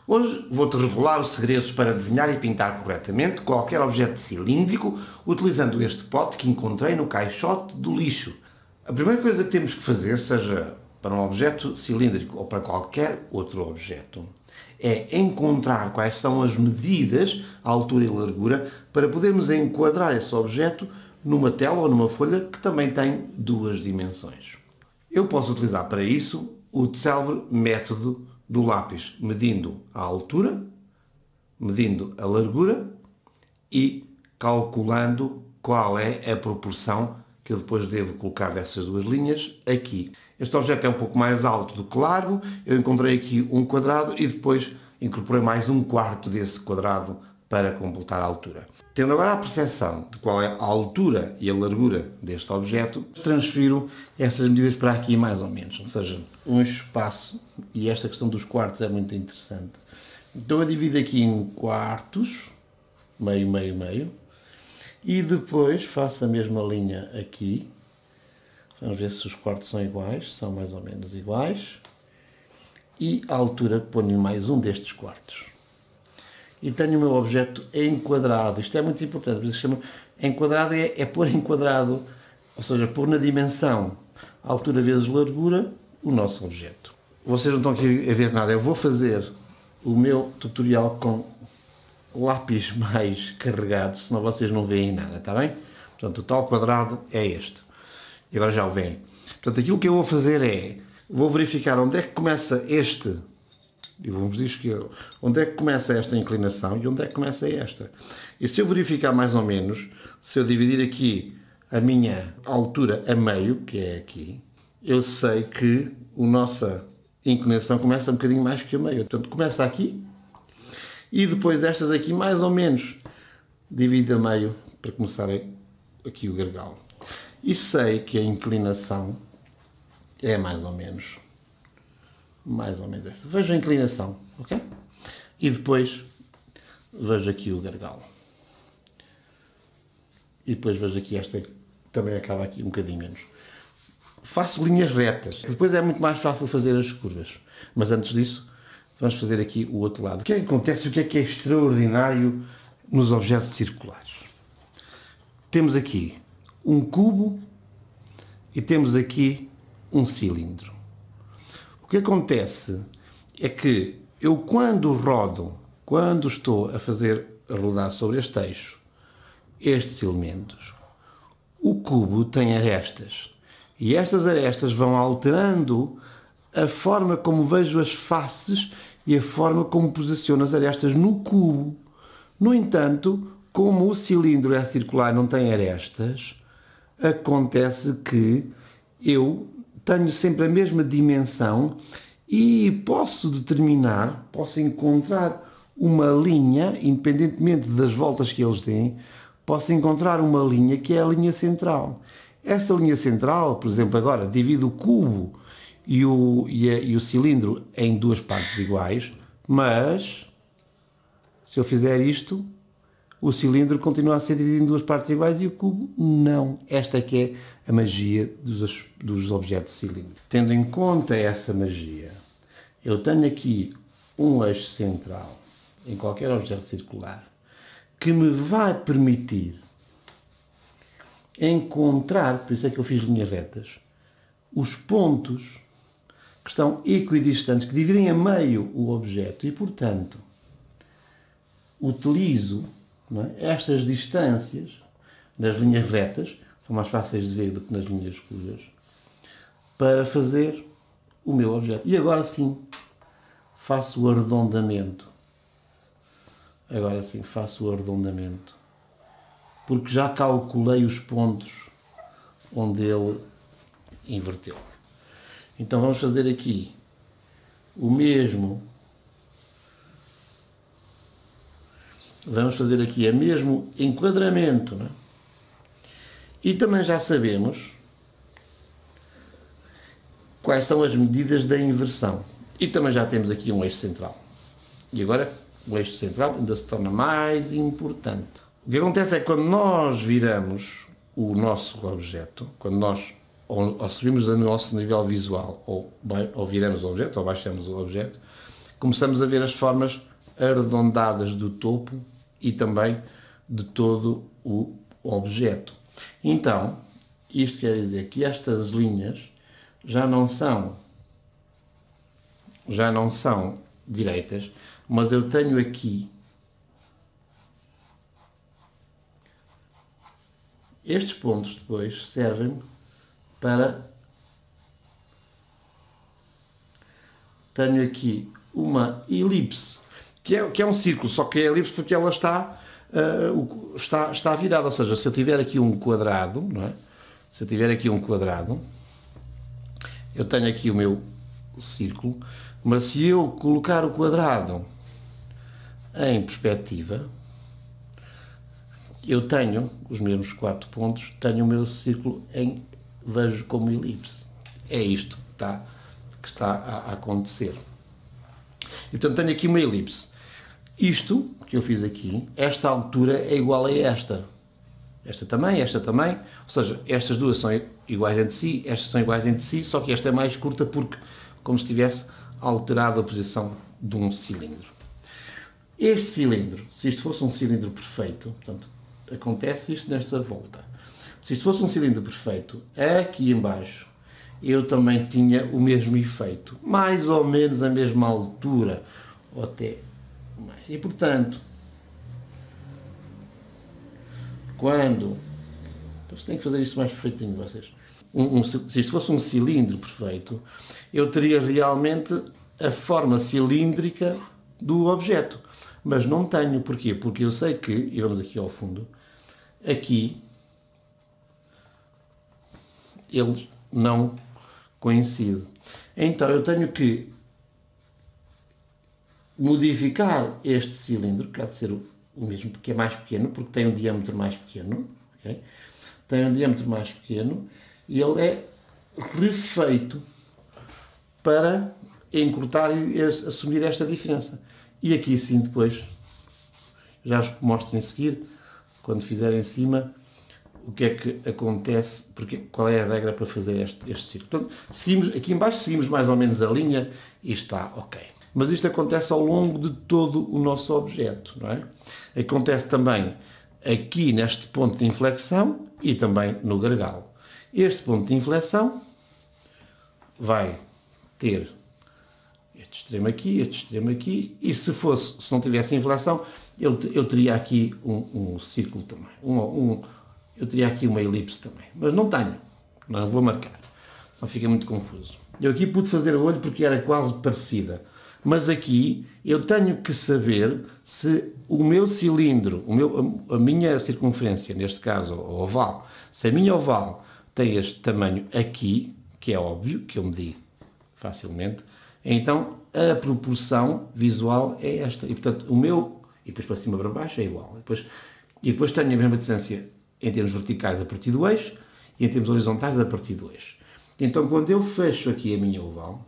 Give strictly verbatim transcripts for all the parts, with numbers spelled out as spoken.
Hoje vou-te revelar os segredos para desenhar e pintar corretamente qualquer objeto cilíndrico utilizando este pote que encontrei no caixote do lixo. A primeira coisa que temos que fazer, seja para um objeto cilíndrico ou para qualquer outro objeto, é encontrar quais são as medidas, a altura e largura, para podermos enquadrar esse objeto numa tela ou numa folha que também tem duas dimensões. Eu posso utilizar para isso o célebre método do lápis, medindo a altura, medindo a largura e calculando qual é a proporção que eu depois devo colocar dessas duas linhas aqui. Este objeto é um pouco mais alto do que largo, eu encontrei aqui um quadrado e depois incorporei mais um quarto desse quadrado para completar a altura. Tendo agora a percepção de qual é a altura e a largura deste objeto, transfiro essas medidas para aqui mais ou menos, ou seja, um espaço, e esta questão dos quartos é muito interessante. Então eu divido aqui em quartos, meio, meio, meio, e depois faço a mesma linha aqui. Vamos ver se os quartos são iguais, são mais ou menos iguais, e a altura ponho mais um destes quartos. E tenho o meu objeto enquadrado. Isto é muito importante, porque se chama enquadrado é, é pôr enquadrado, ou seja, pôr na dimensão altura vezes largura o nosso objeto. Vocês não estão aqui a ver nada, eu vou fazer o meu tutorial com lápis mais carregado, senão vocês não veem nada, está bem? Portanto, o tal quadrado é este. E agora já o veem. Portanto, aquilo que eu vou fazer é, vou verificar onde é que começa este, e vamos dizer que onde é que começa esta inclinação e onde é que começa esta. E se eu verificar mais ou menos, se eu dividir aqui a minha altura a meio, que é aqui, eu sei que a nossa inclinação começa um bocadinho mais que a meio. Portanto, começa aqui e depois estas aqui mais ou menos divido a meio para começar aqui o gargalo. E sei que a inclinação é mais ou menos mais ou menos esta. Vejo a inclinação, ok? E depois vejo aqui o gargalo. E depois vejo aqui esta, também acaba aqui um bocadinho menos. Faço linhas retas. Depois é muito mais fácil fazer as curvas. Mas antes disso, vamos fazer aqui o outro lado. O que é que acontece? O que é que é extraordinário nos objetos circulares? Temos aqui um cubo e temos aqui um cilindro. O que acontece é que eu quando rodo, quando estou a fazer a rodar sobre este eixo, estes elementos, o cubo tem arestas. E estas arestas vão alterando a forma como vejo as faces e a forma como posiciono as arestas no cubo. No entanto, como o cilindro é circular e não tem arestas, acontece que eu tenho sempre a mesma dimensão e posso determinar, posso encontrar uma linha, independentemente das voltas que eles têm, posso encontrar uma linha que é a linha central. Essa linha central, por exemplo, agora divido o cubo e o, e, a, e o cilindro em duas partes iguais, mas se eu fizer isto, o cilindro continua a ser dividido em duas partes iguais e o cubo não. Esta é que é a magia dos, dos objetos cilíndricos. Tendo em conta essa magia, eu tenho aqui um eixo central em qualquer objeto circular que me vai permitir encontrar, por isso é que eu fiz linhas retas, os pontos que estão equidistantes, que dividem a meio o objeto e, portanto, utilizo não é, estas distâncias das linhas retas, são mais fáceis de ver do que nas linhas curvas, para fazer o meu objeto. E agora sim, faço o arredondamento. Agora sim, faço o arredondamento. Porque já calculei os pontos onde ele inverteu. Então vamos fazer aqui o mesmo. Vamos fazer aqui o mesmo enquadramento, não é? E também já sabemos quais são as medidas da inversão. E também já temos aqui um eixo central. E agora o eixo central ainda se torna mais importante. O que acontece é que quando nós viramos o nosso objeto, quando nós ou, ou subimos o nosso nível visual, ou, ou viramos o objeto, ou baixamos o objeto, começamos a ver as formas arredondadas do topo e também de todo o objeto. Então, isto quer dizer que estas linhas já não são, já não são direitas, mas eu tenho aqui estes pontos depois servem para, tenho aqui uma elipse, que é, que é um círculo, só que é elipse porque ela está, uh, está, está virada, ou seja, se eu tiver aqui um quadrado, não é? Se eu tiver aqui um quadrado, eu tenho aqui o meu círculo, mas se eu colocar o quadrado em perspectiva, eu tenho os mesmos quatro pontos, tenho o meu círculo em, vejo como elipse. É isto que está, que está a acontecer. E, portanto, tenho aqui uma elipse. Isto que eu fiz aqui, esta altura é igual a esta. Esta também, esta também. Ou seja, estas duas são iguais entre si, estas são iguais entre si, só que esta é mais curta porque, como se tivesse alterado a posição de um cilindro. Este cilindro, se isto fosse um cilindro perfeito, portanto, acontece isto nesta volta. Se isto fosse um cilindro perfeito, aqui embaixo, eu também tinha o mesmo efeito, mais ou menos a mesma altura, ou até mais. E, portanto, quando... Então, tenho que fazer isto mais perfeitinho, vocês. Um, um, se isto fosse um cilindro perfeito, eu teria realmente a forma cilíndrica do objeto. Mas não tenho. Porquê? Porque eu sei que, e vamos aqui ao fundo, aqui eles não coincidem. Então eu tenho que modificar este cilindro, que há de ser o mesmo, porque é mais pequeno, porque tem um diâmetro mais pequeno, okay? Tem um diâmetro mais pequeno, e ele é refeito para encurtar e assumir esta diferença. E aqui sim depois, já os mostro em seguir, quando fizer em cima, o que é que acontece, porque, qual é a regra para fazer este, este círculo. Portanto, seguimos, aqui em baixo seguimos mais ou menos a linha e está ok. Mas isto acontece ao longo de todo o nosso objeto, não é? Acontece também aqui neste ponto de inflexão e também no gargalo. Este ponto de inflexão vai ter este extremo aqui, este extremo aqui, e se fosse, se não tivesse inflexão, eu, eu teria aqui um, um círculo também, um, um, eu teria aqui uma elipse também, mas não tenho, não vou marcar, só fica muito confuso. Eu aqui pude fazer o olho porque era quase parecida, mas aqui eu tenho que saber se o meu cilindro, o meu, a minha circunferência, neste caso o oval, se a minha oval tem este tamanho aqui, que é óbvio, que eu medi facilmente, então a proporção visual é esta. E portanto o meu, e depois para cima para baixo é igual. E depois, e depois tenho a mesma distância em termos verticais a partir do eixo e em termos horizontais a partir do eixo. Então quando eu fecho aqui a minha oval,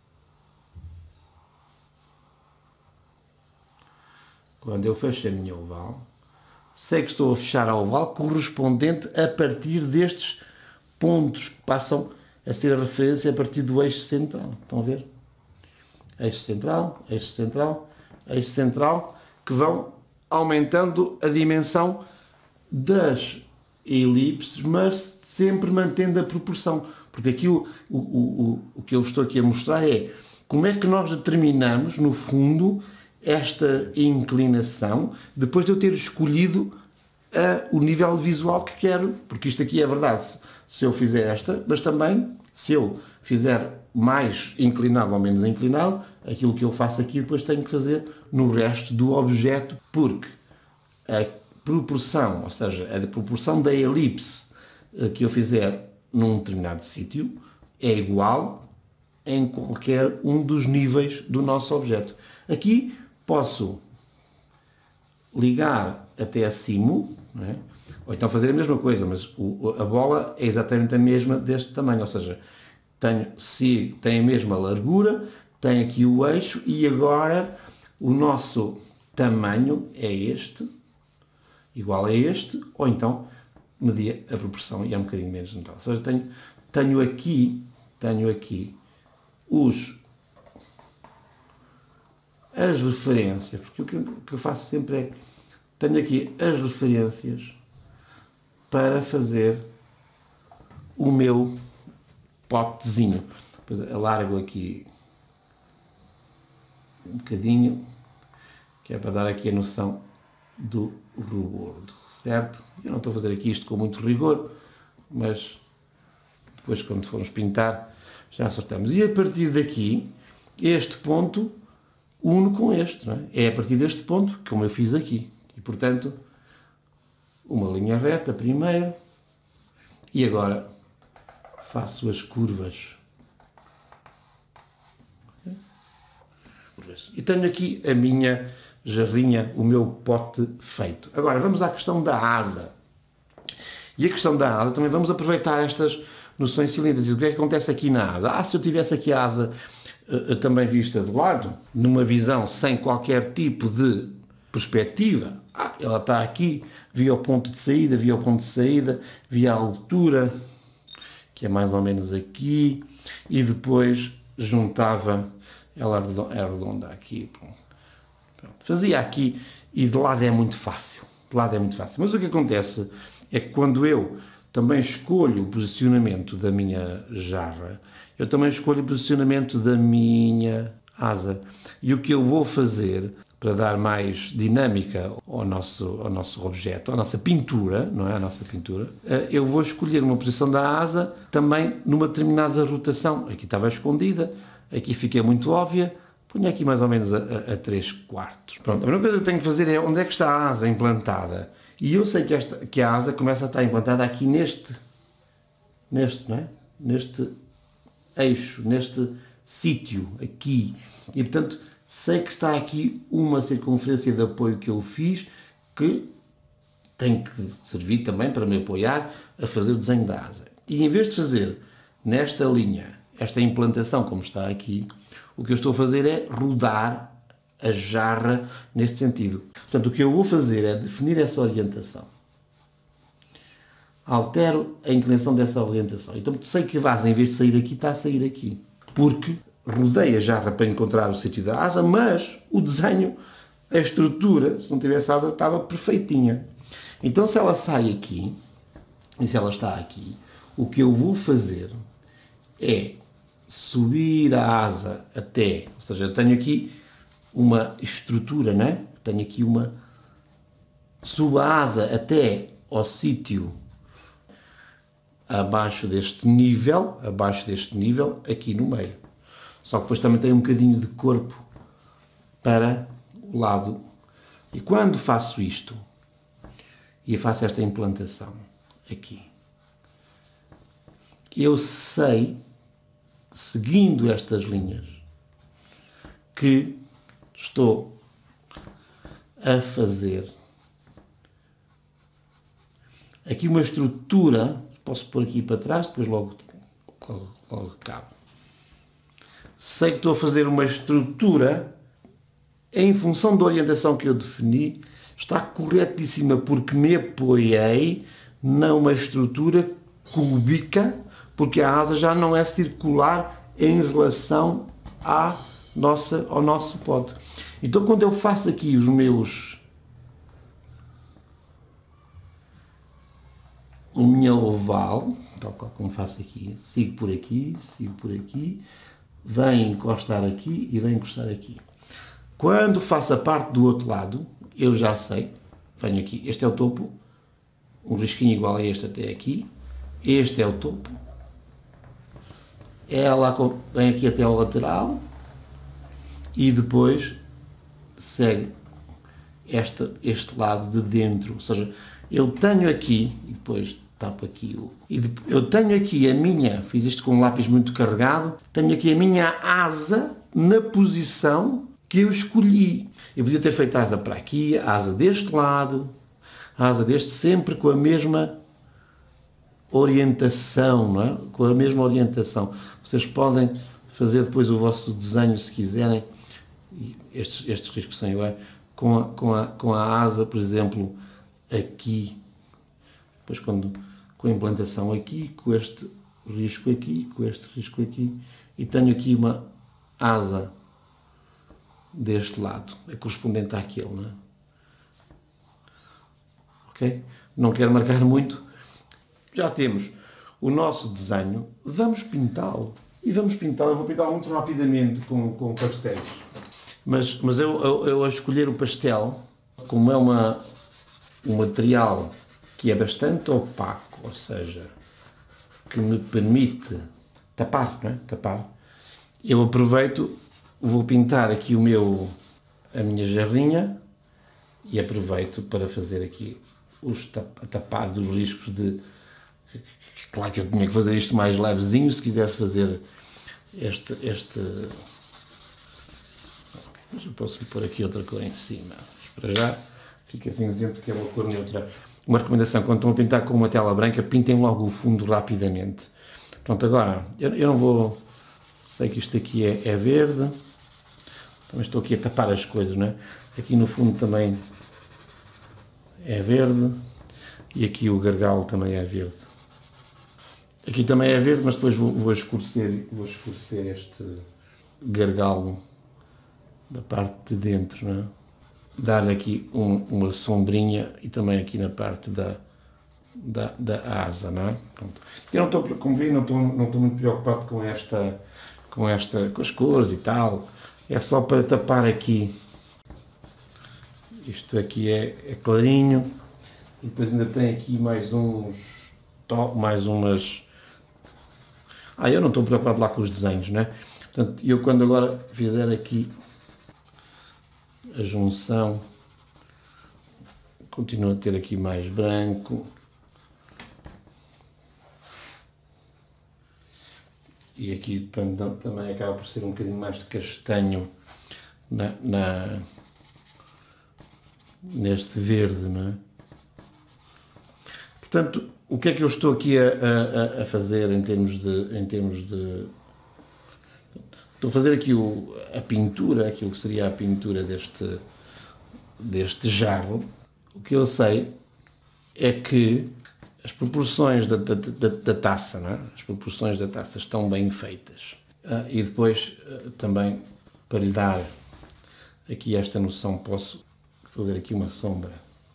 quando eu fecho a minha oval, sei que estou a fechar a oval correspondente a partir destes pontos que passam a ser a referência a partir do eixo central. Estão a ver? Eixo central, eixo central, eixo central, que vão aumentando a dimensão das elipses, mas sempre mantendo a proporção. Porque aqui o, o, o, o que eu estou aqui a mostrar é como é que nós determinamos, no fundo, esta inclinação, depois de eu ter escolhido a, o nível visual que quero. Porque isto aqui é verdade, se eu fizer esta, mas também, se eu fizer mais inclinado ou menos inclinado, aquilo que eu faço aqui depois tenho que fazer no resto do objeto, porque a proporção, ou seja, a proporção da elipse que eu fizer num determinado sítio é igual em qualquer um dos níveis do nosso objeto. Aqui posso ligar até acima, não é? Ou então fazer a mesma coisa, mas o, a bola é exatamente a mesma deste tamanho, ou seja, tenho, se tem a mesma largura, tem aqui o eixo e agora o nosso tamanho é este, igual a este, ou então medir a proporção e é um bocadinho menos então. Ou seja, tenho, tenho aqui, tenho aqui os as referências, porque o que, o que eu faço sempre é, tenho aqui as referências para fazer o meu potezinho. Depois alargo aqui um bocadinho, que é para dar aqui a noção do rebordo, certo? Eu não estou a fazer aqui isto com muito rigor, mas depois quando formos pintar já acertamos. E a partir daqui, este ponto uno com este, não é? É a partir deste ponto, como eu fiz aqui. E portanto, uma linha reta primeiro, e agora faço as curvas. E tenho aqui a minha jarrinha, o meu pote feito. Agora vamos à questão da asa. E a questão da asa, também vamos aproveitar estas noções cilíndricas. O que é que acontece aqui na asa? Ah, se eu tivesse aqui a asa uh, também vista de lado, numa visão sem qualquer tipo de perspectiva, ah, ela está aqui, via o ponto de saída, via o ponto de saída, via a altura, que é mais ou menos aqui, e depois juntava, ela é redonda aqui, pronto. Fazia aqui, e de lado é muito fácil, de lado é muito fácil. Mas o que acontece é que quando eu também escolho o posicionamento da minha jarra, eu também escolho o posicionamento da minha asa. E o que eu vou fazer para dar mais dinâmica ao nosso, ao nosso objeto, à nossa pintura, não é? A nossa pintura, eu vou escolher uma posição da asa também numa determinada rotação. Aqui estava escondida, aqui fica muito óbvia, ponho aqui mais ou menos a, a, a três quartos. Pronto, a primeira coisa que eu tenho que fazer é onde é que está a asa implantada. E eu sei que, esta, que a asa começa a estar implantada aqui neste, neste, não é? Neste eixo, neste sítio, aqui. E portanto, sei que está aqui uma circunferência de apoio que eu fiz, que tem que servir também para me apoiar a fazer o desenho da asa. E em vez de fazer nesta linha, esta implantação como está aqui, o que eu estou a fazer é rodar a jarra neste sentido. Portanto, o que eu vou fazer é definir essa orientação. Altero a inclinação dessa orientação. Então, sei que a asa, em vez de sair aqui, está a sair aqui. Porque rodei a jarra para encontrar o sítio da asa, mas o desenho, a estrutura, se não tivesse asa, estava perfeitinha. Então, se ela sai aqui, e se ela está aqui, o que eu vou fazer é subir a asa até, ou seja, eu tenho aqui uma estrutura, não é? Tenho aqui uma, subo a asa até ao sítio abaixo deste nível, abaixo deste nível, aqui no meio. Só que depois também tem um bocadinho de corpo para o lado. E quando faço isto, e faço esta implantação aqui, eu sei, seguindo estas linhas, que estou a fazer aqui uma estrutura, posso pôr aqui para trás, depois logo, logo, logo acabo. Sei que estou a fazer uma estrutura em função da orientação que eu defini, está corretíssima porque me apoiei numa estrutura cúbica, porque a asa já não é circular em relação à nossa, ao nosso pote. Então, quando eu faço aqui os meus, o minha oval, tal qual como faço aqui, sigo por aqui, sigo por aqui, vem encostar aqui e vem encostar aqui. Quando faço a parte do outro lado, eu já sei, venho aqui, este é o topo, um risquinho igual a este até aqui, este é o topo, ela vem aqui até ao lateral e depois segue este, este lado de dentro, ou seja, eu tenho aqui, e depois tapo aqui, o, e de, eu tenho aqui a minha, fiz isto com um lápis muito carregado, tenho aqui a minha asa na posição que eu escolhi. Eu podia ter feito a asa para aqui, a asa deste lado, a asa deste, sempre com a mesma orientação, não é? Com a mesma orientação. Vocês podem fazer depois o vosso desenho se quiserem, estes, estes riscos sem o ar, com a, com, a, com a asa, por exemplo, aqui, depois quando, com a implantação aqui, com este risco aqui, com este risco aqui, e tenho aqui uma asa deste lado, é correspondente àquele, não é? Ok? Não quero marcar muito. Já temos o nosso desenho, vamos pintá-lo. E vamos pintá-lo, eu vou pintá-lo muito rapidamente com, com pastéis. Mas, mas eu, eu, eu a escolher o pastel, como é uma, um material que é bastante opaco, ou seja, que me permite tapar, não é? Tapar. Eu aproveito, vou pintar aqui o meu, a minha jarrinha e aproveito para fazer aqui os tapar dos riscos de... Claro que eu tinha que fazer isto mais levezinho se quisesse fazer este... este... Mas eu posso lhe pôr aqui outra cor em cima. Mas para já fica cinzento, que é uma cor neutra. Uma recomendação, quando estão a pintar com uma tela branca, pintem logo o fundo rapidamente. Pronto, agora, eu, eu não vou... Sei que isto aqui é, é verde. Também estou aqui a tapar as coisas, não é? Aqui no fundo também é verde. E aqui o gargalo também é verde. Aqui também é verde, mas depois vou, vou, escurecer, vou escurecer este gargalo da parte de dentro, não é? Dar aqui um, uma sombrinha e também aqui na parte da, da, da asa, não é? Pronto. Eu não estou, como vi, não estou, não estou muito preocupado com esta, com esta, com as cores e tal. É só para tapar aqui. Isto aqui é, é clarinho. E depois ainda tem aqui mais uns, mais umas... Ah, eu não estou preocupado lá com os desenhos, não é? Portanto, eu quando agora fizer aqui a junção, continuo a ter aqui mais branco. E aqui também acaba por ser um bocadinho mais de castanho na, na, neste verde, não é? Portanto, o que é que eu estou aqui a, a, a fazer em termos de... Em termos de estou a fazer aqui o, a pintura, aquilo que seria a pintura deste, deste jarro. O que eu sei é que as proporções da, da, da, da taça, não é? As proporções da taça estão bem feitas. Ah, e depois, ah, também, para lhe dar aqui esta noção, posso fazer aqui uma sombra.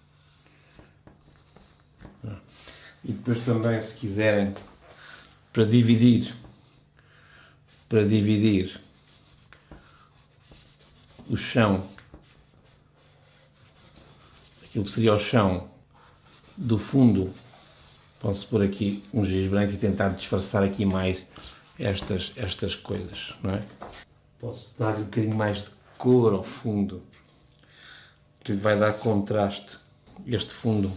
Ah. E depois também, se quiserem, para dividir, para dividir o chão, aquilo que seria o chão do fundo, posso pôr aqui um giz branco e tentar disfarçar aqui mais estas, estas coisas, não é? Posso dar um bocadinho mais de cor ao fundo, que vai dar contraste. Este fundo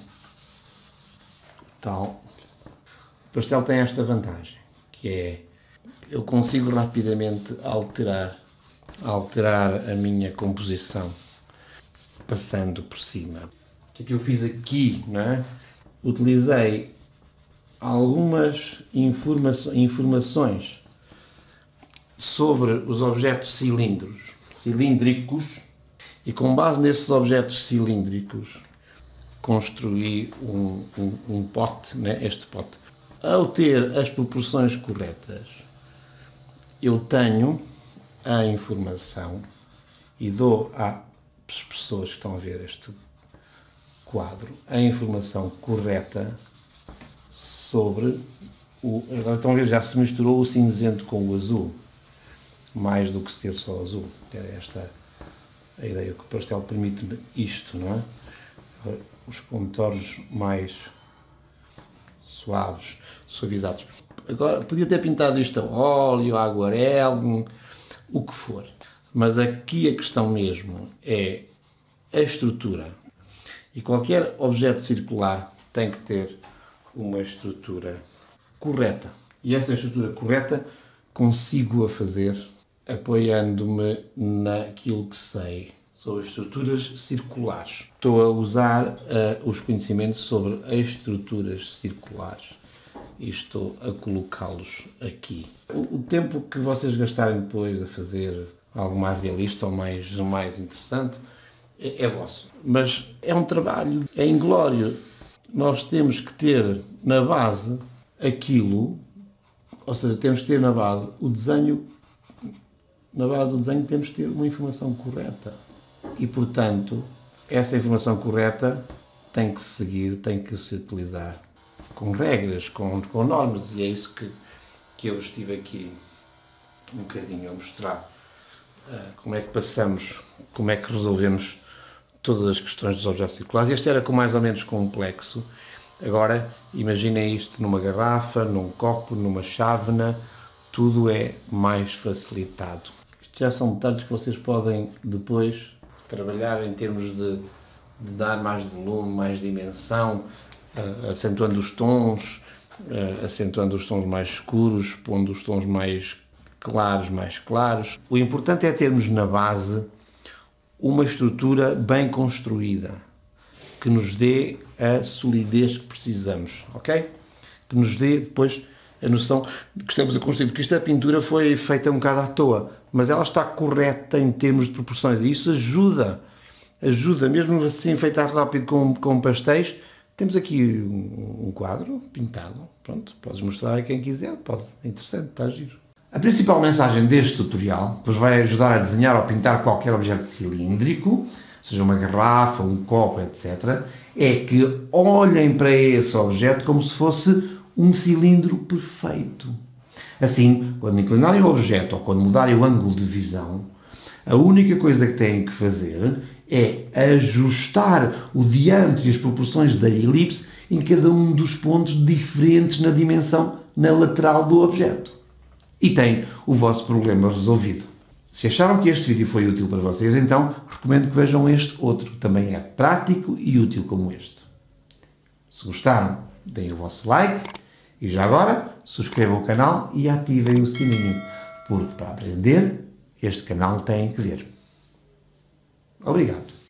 tal. O pastel tem esta vantagem, que é eu consigo rapidamente alterar, alterar a minha composição, passando por cima. O que é que eu fiz aqui, não é? Utilizei algumas informa informações sobre os objetos cilindros, cilíndricos, e com base nesses objetos cilíndricos construí um, um, um pote, né? Este pote. Ao ter as proporções corretas, eu tenho a informação e dou às pessoas que estão a ver este quadro a informação correta sobre o... Agora estão a ver, já se misturou o cinzento com o azul, mais do que ser só azul. Era esta a ideia, que o pastel permite-me isto, não é? Agora, os contornos mais suaves, suavizados. Agora, podia ter pintado isto a óleo, a aguarela, o que for. Mas aqui a questão mesmo é a estrutura. E qualquer objeto circular tem que ter uma estrutura correta. E essa estrutura correta consigo-a fazer apoiando-me naquilo que sei sobre estruturas circulares. Estou a usar uh, os conhecimentos sobre as estruturas circulares e estou a colocá-los aqui. O, o tempo que vocês gastarem depois a fazer algo mais realista ou mais, mais interessante é, é vosso. Mas é um trabalho, é inglório. Nós temos que ter na base aquilo, ou seja, temos que ter na base o desenho na base do desenho temos que ter uma informação correta. E, portanto, essa informação correta tem que se seguir, tem que se utilizar com regras, com, com normas, e é isso que, que eu estive aqui um bocadinho a mostrar. Uh, como é que passamos, como é que resolvemos todas as questões dos objetos circulares. Este era com mais ou menos complexo. Agora, imaginem isto numa garrafa, num copo, numa chávena, tudo é mais facilitado. Isto já são detalhes que vocês podem depois trabalhar em termos de, de dar mais volume, mais dimensão, uh, acentuando os tons, uh, acentuando os tons mais escuros, pondo os tons mais claros, mais claros. O importante é termos na base uma estrutura bem construída, que nos dê a solidez que precisamos, ok? Que nos dê depois a noção de que estamos a construir, porque esta pintura foi feita um bocado à toa, mas ela está correta em termos de proporções, e isso ajuda, ajuda, mesmo assim enfeitar rápido com, com pastéis. Temos aqui um, um quadro pintado, pronto, podes mostrar a quem quiser, pode, é interessante, está giro. A principal mensagem deste tutorial, que vos vai ajudar a desenhar ou pintar qualquer objeto cilíndrico, seja uma garrafa, um copo, etcétera, é que olhem para esse objeto como se fosse um cilindro perfeito. Assim, quando inclinarem o objeto ou quando mudarem o ângulo de visão, a única coisa que têm que fazer é ajustar o diâmetro e as proporções da elipse em cada um dos pontos diferentes na dimensão na lateral do objeto. E tem o vosso problema resolvido. Se acharam que este vídeo foi útil para vocês, então recomendo que vejam este outro, que também é prático e útil como este. Se gostaram, deem o vosso like e já agora subscrevam o canal e ativem o sininho, porque para aprender este canal tem que ver. Obrigado.